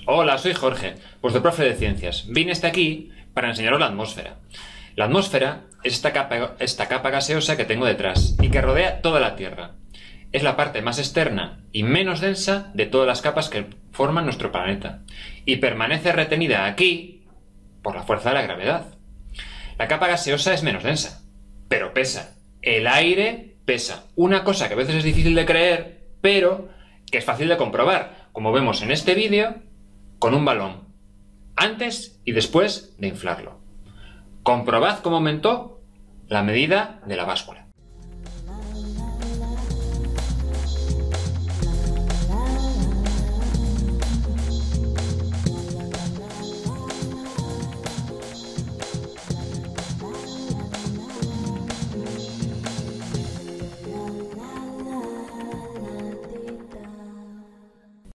Hola, soy Jorge, vuestro profe de ciencias. Vine hasta aquí para enseñaros la atmósfera. La atmósfera es esta capa gaseosa que tengo detrás y que rodea toda la Tierra. Es la parte más externa y menos densa de todas las capas que forman nuestro planeta y permanece retenida aquí por la fuerza de la gravedad. La capa gaseosa es menos densa, pero pesa. El aire pesa. Una cosa que a veces es difícil de creer, pero que es fácil de comprobar, como vemos en este vídeo, con un balón, antes y después de inflarlo. Comprobad cómo aumentó la medida de la báscula.